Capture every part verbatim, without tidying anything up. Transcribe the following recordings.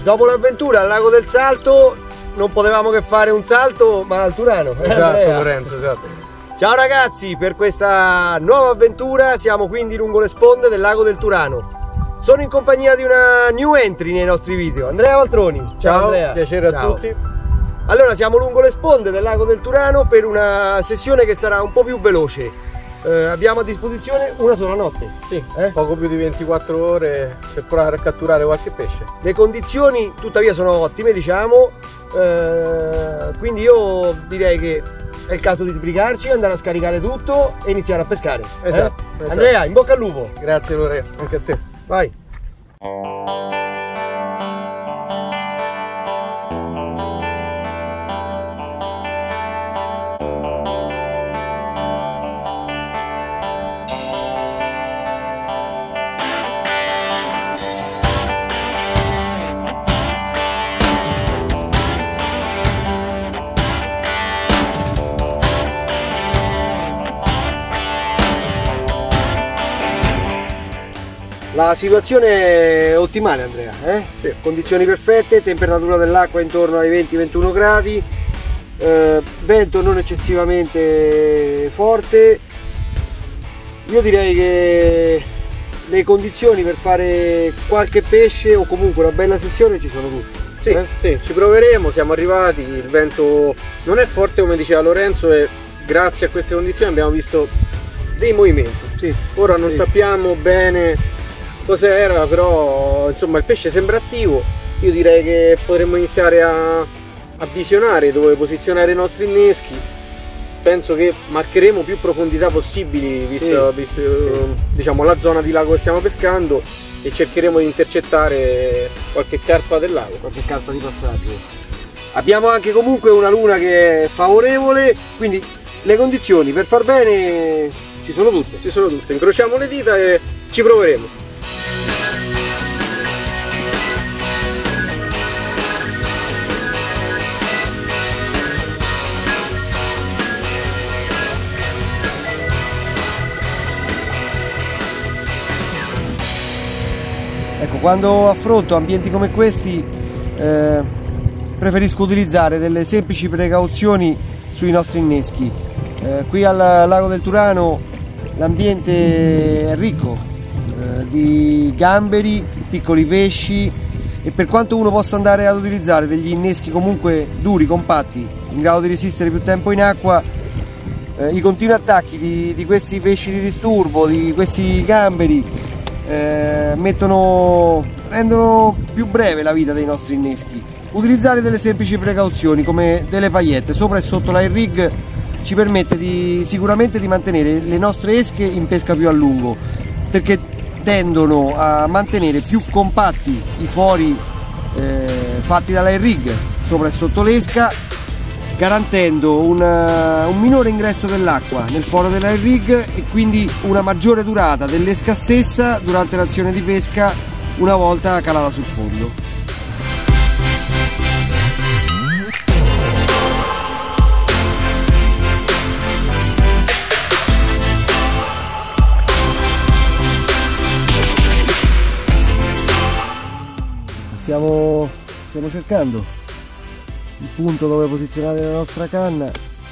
dopo l'avventura al Lago del Salto non potevamo che fare un salto, ma al Turano. Esatto, Andrea. Lorenzo, esatto. Ciao ragazzi, per questa nuova avventura siamo quindi lungo le sponde del Lago del Turano. Sono in compagnia di una new entry nei nostri video, Andrea Valtroni. Ciao, Ciao Andrea. piacere a Ciao. tutti. Allora, siamo lungo le sponde del Lago del Turano per una sessione che sarà un po' più veloce. Eh, abbiamo a disposizione una sola notte. Sì, Eh? poco più di ventiquattro ore per provare a catturare qualche pesce. Le condizioni tuttavia sono ottime, diciamo, eh, quindi io direi che è il caso di sbrigarci, andare a scaricare tutto e iniziare a pescare. Esatto, eh? esatto. Andrea, in bocca al lupo. Grazie Lorenzo, anche a te. Vai. La situazione è ottimale, Andrea, eh? Sì. Condizioni perfette, temperatura dell'acqua intorno ai venti ventuno gradi, eh, vento non eccessivamente forte. Io direi che le condizioni per fare qualche pesce o comunque una bella sessione ci sono tutte. Sì, eh? sì, ci proveremo, siamo arrivati, il vento non è forte come diceva Lorenzo e grazie a queste condizioni abbiamo visto dei movimenti. Sì. Ora non Sì. sappiamo bene cos'era, però insomma il pesce sembra attivo. Io direi che potremmo iniziare a, a visionare dove posizionare i nostri inneschi. Penso che marcheremo più profondità possibili visto, Sì. visto diciamo la zona di lago che stiamo pescando, e cercheremo di intercettare qualche carpa del lago. Qualche carta di passaggio. Abbiamo anche comunque una luna che è favorevole, quindi le condizioni per far bene ci sono tutte. Ci sono tutte, incrociamo le dita e ci proveremo. Ecco, quando affronto ambienti come questi eh, preferisco utilizzare delle semplici precauzioni sui nostri inneschi. Eh, qui al Lago del Turano l'ambiente è ricco eh, di gamberi, piccoli pesci, e per quanto uno possa andare ad utilizzare degli inneschi comunque duri, compatti, in grado di resistere più tempo in acqua, eh, i continui attacchi di, di questi pesci di disturbo, di questi gamberi, Eh, mettono, rendono più breve la vita dei nostri inneschi. Utilizzare delle semplici precauzioni come delle paillette sopra e sotto l'air rig ci permette di, sicuramente di mantenere le nostre esche in pesca più a lungo, perché tendono a mantenere più compatti i fori eh, fatti dall'air rig sopra e sotto l'esca, garantendo una, un minore ingresso dell'acqua nel foro dell'air rig e quindi una maggiore durata dell'esca stessa durante l'azione di pesca una volta calata sul fondo. Stiamo, stiamo cercando il punto dove posizionare la nostra canna,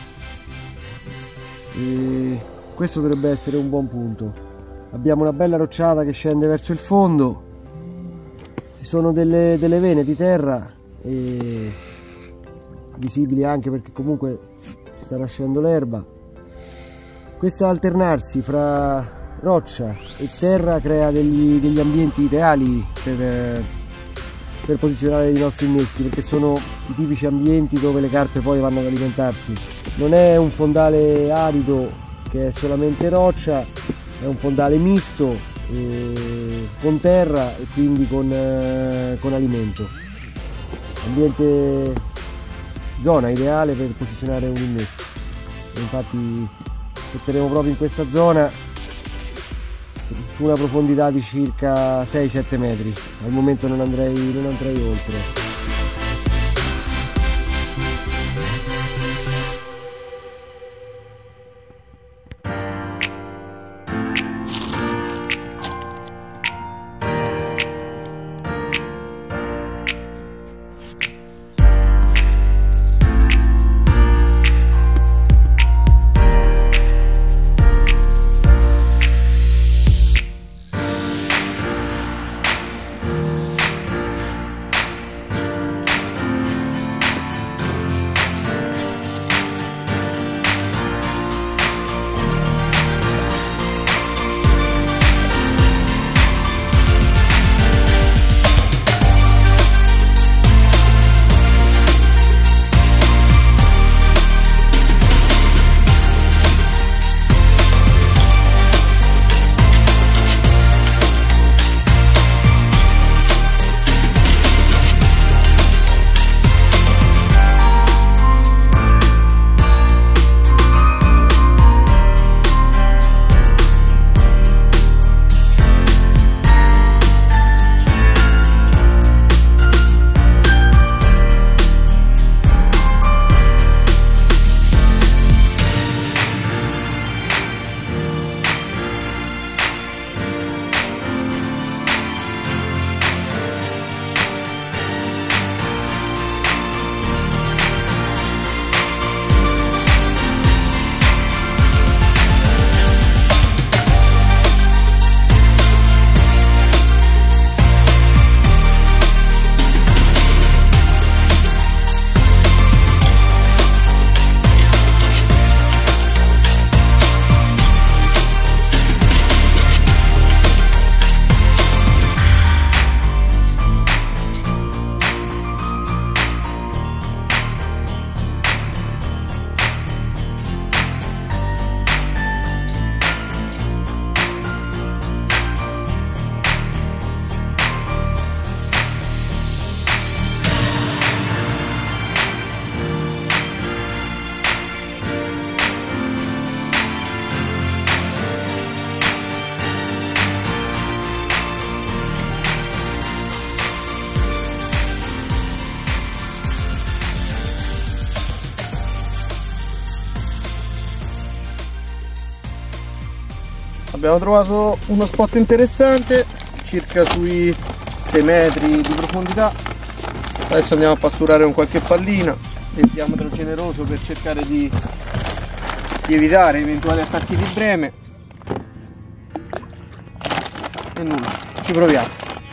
e questo dovrebbe essere un buon punto. Abbiamo una bella rocciata che scende verso il fondo, ci sono delle, delle vene di terra e visibili anche perché comunque sta nascendo l'erba. Questo alternarsi fra roccia e terra crea degli, degli ambienti ideali per per posizionare i nostri inneschi, perché sono i tipici ambienti dove le carpe poi vanno ad alimentarsi. Non è un fondale arido che è solamente roccia, è un fondale misto eh, con terra e quindi con, eh, con alimento. Ambiente, zona ideale per posizionare un innesco. E infatti metteremo proprio in questa zona su una profondità di circa sei sette metri. Al momento non andrei, non andrei oltre. Abbiamo trovato uno spot interessante, circa sui sei metri di profondità. Adesso andiamo a pasturare con qualche pallina del diametro generoso per cercare di, di evitare eventuali attacchi di breme. E nulla, ci proviamo.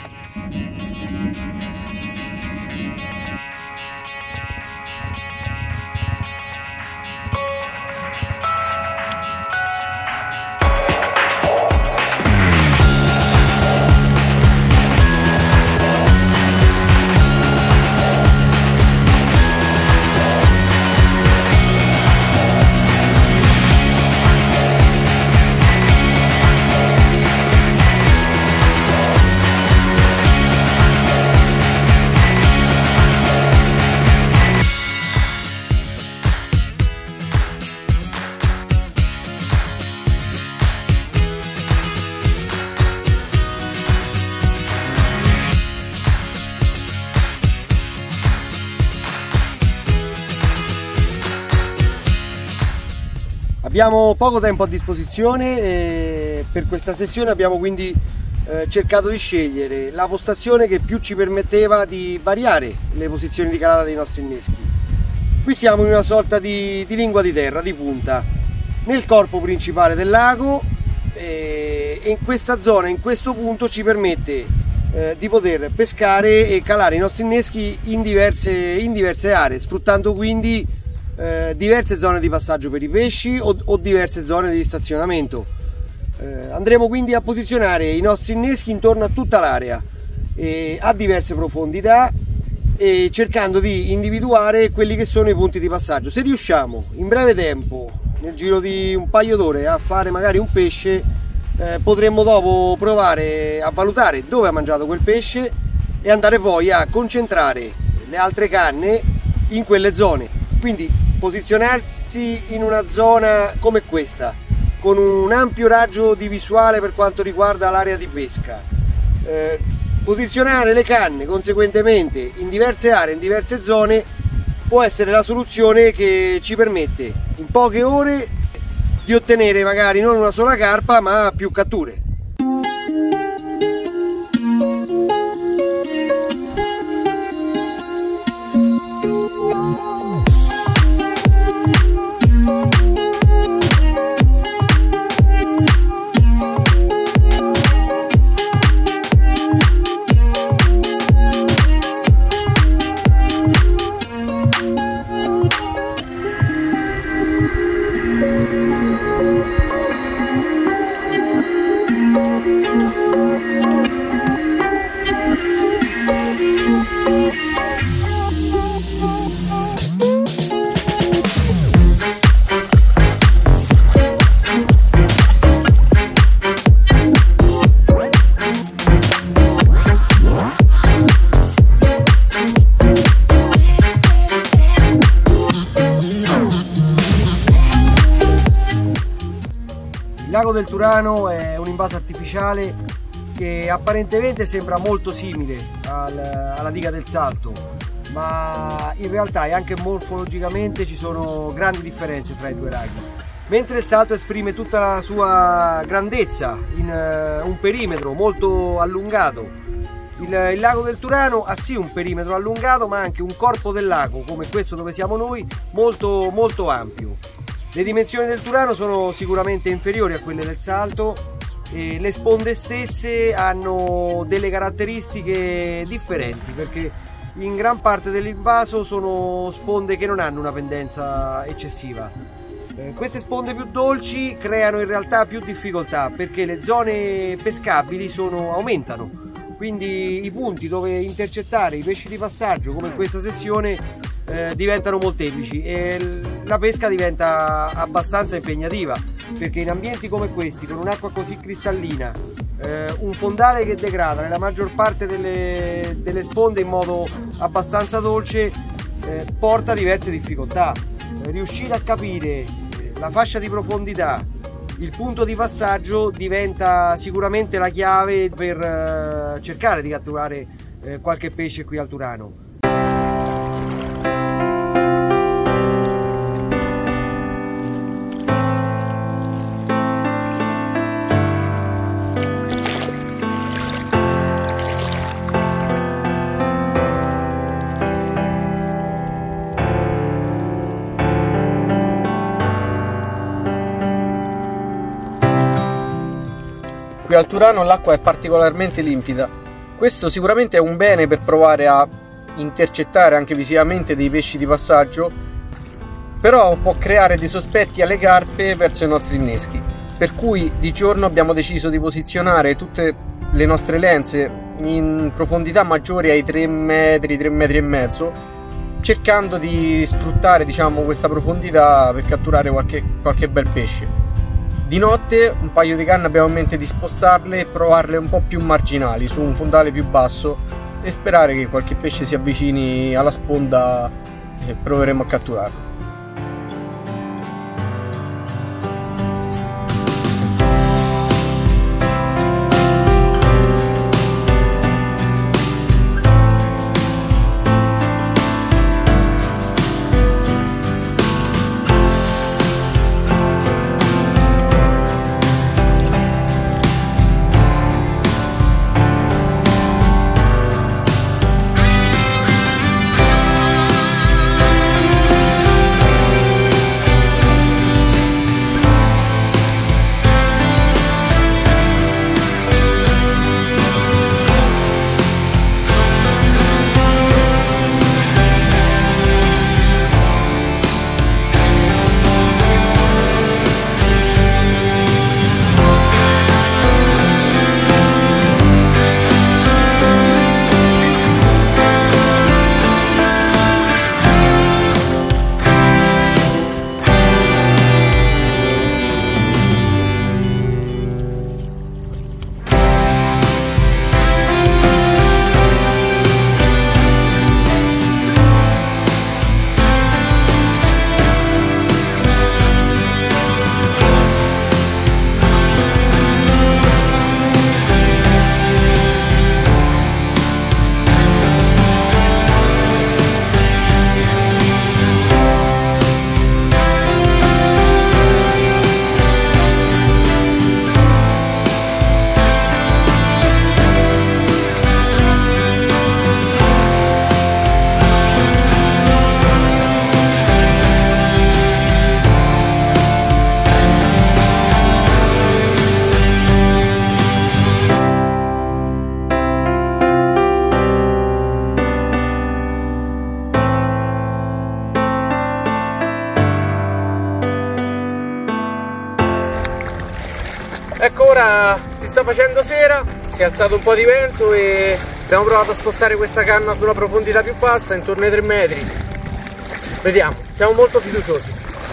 Abbiamo poco tempo a disposizione e per questa sessione abbiamo quindi eh, cercato di scegliere la postazione che più ci permetteva di variare le posizioni di calata dei nostri inneschi. Qui siamo in una sorta di, di lingua di terra, di punta, nel corpo principale del lago, e in questa zona, in questo punto, ci permette eh, di poter pescare e calare i nostri inneschi in diverse, in diverse aree, sfruttando quindi Eh, diverse zone di passaggio per i pesci o, o diverse zone di stazionamento. Eh, andremo quindi a posizionare i nostri inneschi intorno a tutta l'area eh, a diverse profondità e cercando di individuare quelli che sono i punti di passaggio. Se riusciamo in breve tempo, nel giro di un paio d'ore, a fare magari un pesce, eh, potremmo dopo provare a valutare dove ha mangiato quel pesce e andare poi a concentrare le altre canne in quelle zone. Quindi posizionarsi in una zona come questa, con un ampio raggio di visuale per quanto riguarda l'area di pesca, eh, posizionare le canne conseguentemente in diverse aree, in diverse zone, può essere la soluzione che ci permette in poche ore di ottenere magari non una sola carpa ma più catture. Il lago del Turano è un invaso artificiale che apparentemente sembra molto simile al, alla diga del Salto, ma in realtà e anche morfologicamente ci sono grandi differenze fra i due laghi. Mentre il Salto esprime tutta la sua grandezza in uh, un perimetro molto allungato, il, il lago del Turano ha sì un perimetro allungato ma anche un corpo del lago, come questo dove siamo noi, molto, molto ampio. Le dimensioni del Turano sono sicuramente inferiori a quelle del Salto e le sponde stesse hanno delle caratteristiche differenti, perché in gran parte dell'invaso sono sponde che non hanno una pendenza eccessiva. Eh, queste sponde più dolci creano in realtà più difficoltà perché le zone pescabili sono, aumentano, quindi i punti dove intercettare i pesci di passaggio, come in questa sessione, Eh, diventano molteplici e la pesca diventa abbastanza impegnativa, perché in ambienti come questi, con un'acqua così cristallina, eh, un fondale che degrada nella maggior parte delle, delle sponde in modo abbastanza dolce, eh, porta diverse difficoltà. Eh, riuscire a capire la fascia di profondità, il punto di passaggio, diventa sicuramente la chiave per eh, cercare di catturare eh, qualche pesce qui al Turano. qui al Turano l'acqua è particolarmente limpida. Questo sicuramente è un bene per provare a intercettare anche visivamente dei pesci di passaggio, però può creare dei sospetti alle carpe verso i nostri inneschi, per cui di giorno abbiamo deciso di posizionare tutte le nostre lenze in profondità maggiori ai tre metri, tre metri e mezzo, cercando di sfruttare, diciamo, questa profondità per catturare qualche, qualche bel pesce. Di notte un paio di canne abbiamo in mente di spostarle e provarle un po' più marginali, su un fondale più basso, e sperare che qualche pesce si avvicini alla sponda e proveremo a catturarlo. Ecco, ora si sta facendo sera, si è alzato un po' di vento e abbiamo provato a spostare questa canna su una profondità più bassa, intorno ai tre metri. Vediamo, siamo molto fiduciosi.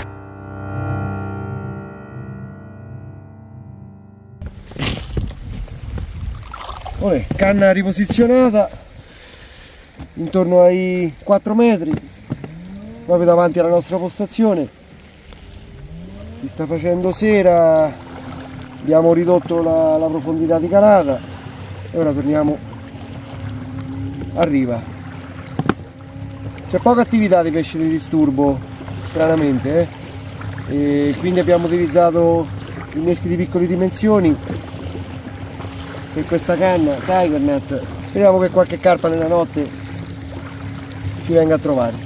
Olè, canna riposizionata intorno ai quattro metri, proprio davanti alla nostra postazione. Si sta facendo sera, abbiamo ridotto la, la profondità di calata e ora torniamo a riva. C'è poca attività di pesci di disturbo, stranamente, eh? E quindi abbiamo utilizzato inneschi di piccole dimensioni per questa canna Tiger Net. Speriamo che qualche carpa nella notte ci venga a trovare.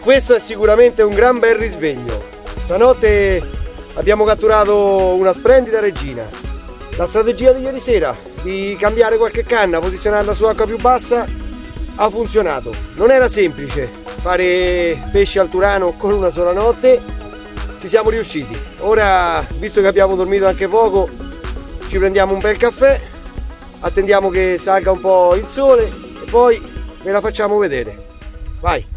questo è sicuramente un gran bel risveglio. Stanotte abbiamo catturato una splendida regina. La strategia di ieri sera di cambiare qualche canna, posizionarla su acqua più bassa, ha funzionato. Non era semplice fare pesce al Turano con una sola notte, ci siamo riusciti. Ora, visto che abbiamo dormito anche poco, ci prendiamo un bel caffè, attendiamo che salga un po' il sole e poi ve la facciamo vedere. Vai!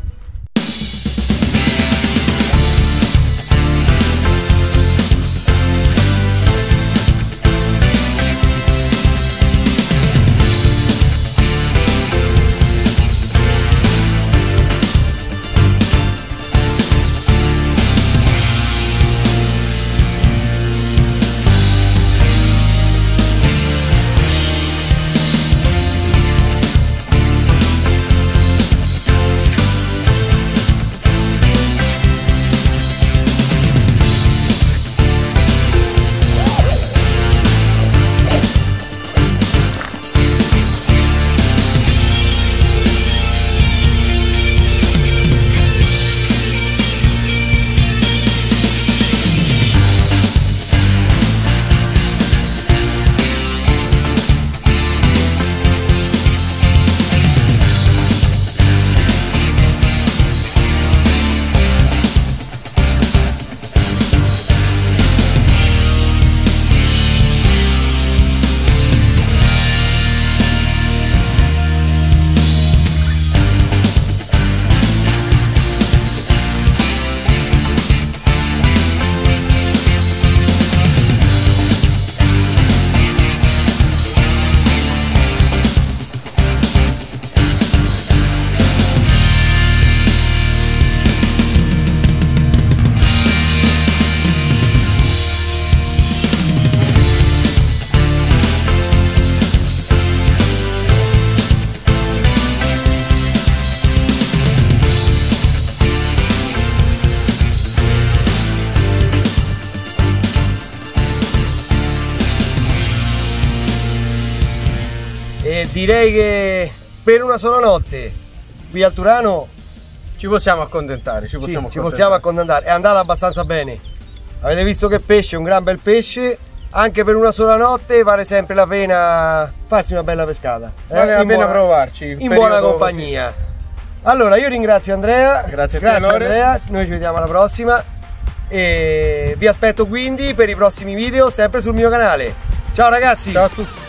E direi che per una sola notte qui al Turano ci possiamo accontentare, ci possiamo, sì, accontentare. ci possiamo accontentare. È andata abbastanza bene. Avete visto che pesce, un gran bel pesce. Anche per una sola notte vale sempre la pena farsi una bella pescata. Vale eh? la in pena buona, provarci. In buona compagnia. Così. Allora io ringrazio Andrea. Grazie a te, Grazie Andrea. Noi ci vediamo alla prossima. E vi aspetto quindi per i prossimi video sempre sul mio canale. Ciao ragazzi. Ciao a tutti.